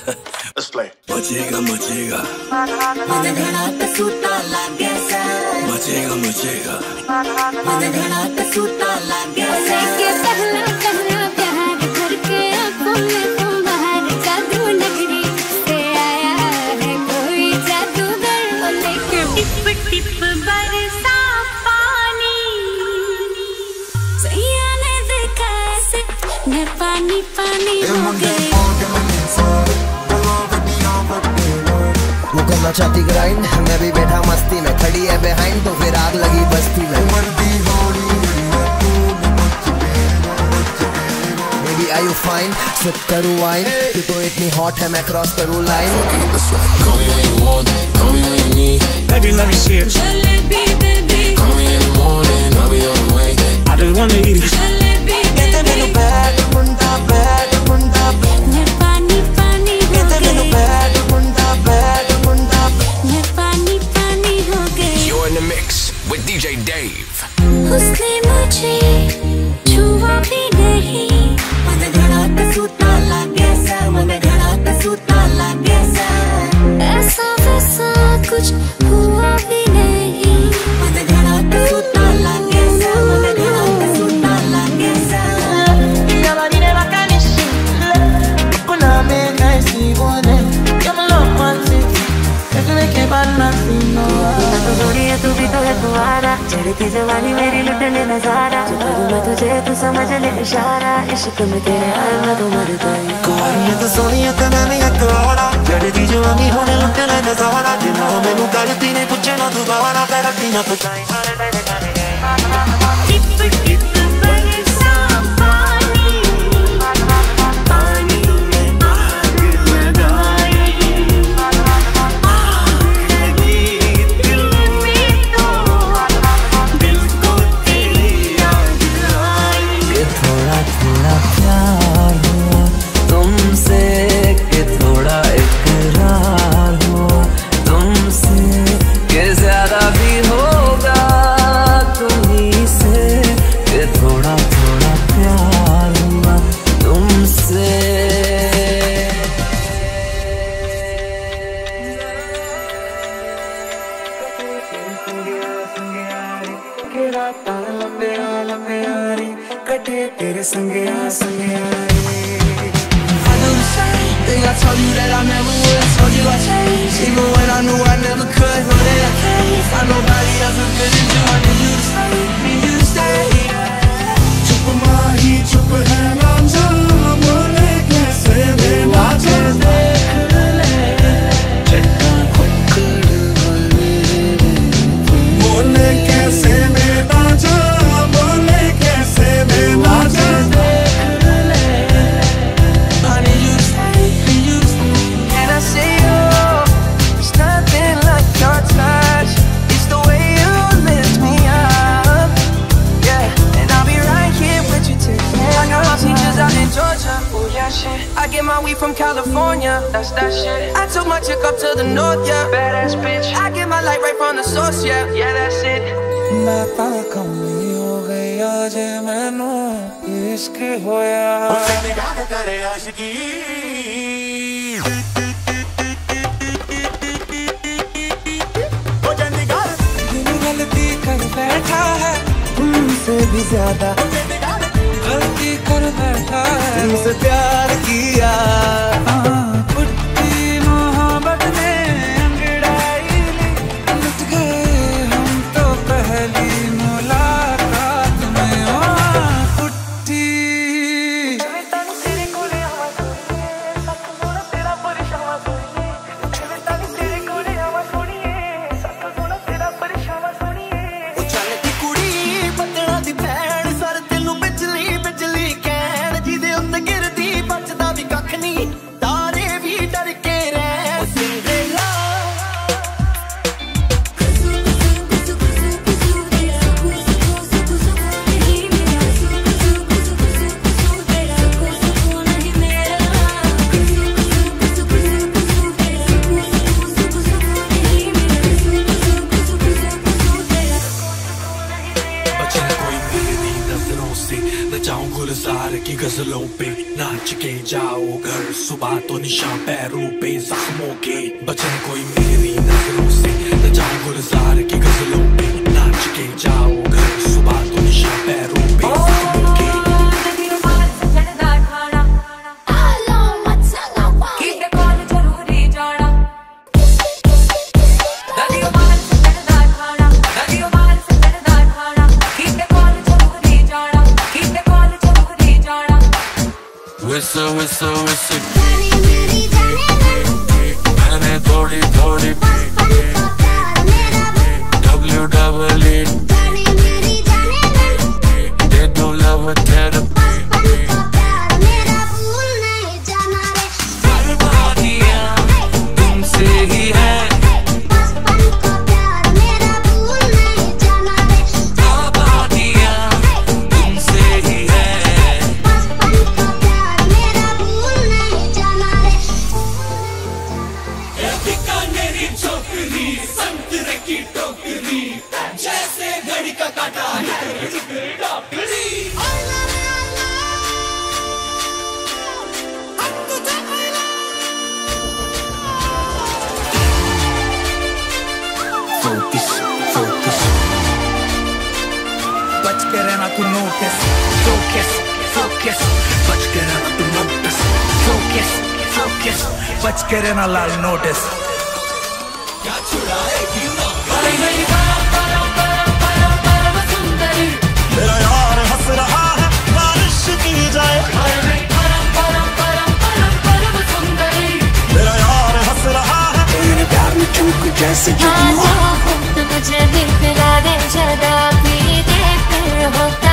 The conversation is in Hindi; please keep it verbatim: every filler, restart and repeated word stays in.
Let's play. मचेगा मचेगा मैंने घड़ा पे सूता लगे से मचेगा मचेगा मैंने घड़ा पे सूता लगे से के पहला पहला प्यार करके आँखों में तुम बाहर जादू नगरी से आया है कोई जादूगर लेके टिप टिप बरसा पानी सैया ने देखा ऐसे मैं पानी पानी हो गई वो करना चाहती ग्राइंड मैं भी बैठा मस्ती में खड़ी है बिहाइंड तो फिर आग लगी बस्ती में Baby are you fine sip करूँ वाइन तू तो इतनी हॉट है मैं क्रॉस करूँ line Call me when you want it, call me when you need it. Baby, let me see it. Jalebi baby Call me in the morning, I'll be on the way. I just wanna eat it. Jalebi कहते मैनू बैड मुंडा बैड मुंडा मैं पानी पानी हो कहते मैनू गई बैड मुंडा बैड मुंडा मैं पानी पानी हो गई You're in the mix with D J Dave. उसने मुझे छुआ भी नहीं मैंने घड़ा पे सूता लगे से मैंने घड़ा पे सूता लगे से ऐसा वैसा कुछ हुआ भी नहीं मैंने घड़ा पे सूता लगे से मैंने घड़ा पे सूता लगे से तू भी तो है तुम्हारा चढ़ती जवानी मेरी लुटने नजारा जो करूँ मैं तुझे तू समझ ले इशारा इश्क में तेरे आए मैं तो मर गई कुआरियां तो सोनियां तो मैंने अकवाड़ा चढ़ती जवानी होने लुटने नजारा जिन्ना मैनू करती ने पूछे ना दोबारा करती ना पुछाई टिप टिप बरसा पानी पानी में आग लगाई आग लगी दिल में तो दिल को तेरी याद आई कि थोड़ा थोड़ा प्यार हुआ तुमसे कि थोड़ा इकरार हुआ तुमसे कि ज्यादा भी होगा तुम्हीं से कि थोड़ा थोड़ा प्यार हुआ तुमसे लंबे लंबे यारी कटे तेरे संगे संगे Think I told you that I never would, I told you I changed even when I knew I never could, know that I can't find nobody else as good as you, I need you to stay, need you to stay Chup mahi chup hai na jaan bole kaise mein na dekh le chakka kukkad bole bole kaise mein na jaan bole kaise mein na dekh le I need you to stay, need you to stay Can I say oh, it's nothing like your touch It's the way you lift me up Yeah, and I'll be right here with you till I got my teachers out in Georgia, oh yeah shit I get my weed from California, that's that shit I took my chick up to the north, yeah, badass bitch I get my light right from the source, yeah, yeah that's it मैं ता कमी हो गई आज मैनू इश्क होया निगाह करे आशिकी गलती कर बैठा है तुमसे भी ज्यादा गलती कर बैठा है तुमसे प्यार किया पुट्टी मोहब्बत ने अंगड़ाई ली लुट गए हम तो पहली मुलाकात में ओ पुट्टी गजलों पे नाच के जाओ घर, सुबह तो निशान पैरों पे जख्मों के, बचे कोई मेरी नजरों से, न जाओ गुलजार की गजलों पे नाच के जाओ घर, सुबह तो निशान पैरों पे जख्मों के। Whistle, whistle, whistle, मैंने थोड़ी थोड़ी W double E, they do love therapy. बर्बादियाँ तुमसे ही है, आबादियाँ तुमसे ही है। छोकरी संतरे की टोकरी, जैसे घड़ी का काटा डॉक्टरी। Focus, focus, बच के रहना तू नोटिस, focus, focus, बच के रहना तू नोटिस, focus, focus, बच के रहना लाल नोटिस। क्या छुड़ाएगी मेरा यार हंस रहा है, बारिश की जाए। मेरा यार हंस रहा है, तेरे प्यार में चूक जैसे मुझे भी पिला दे, जदा भी दे, फिर होता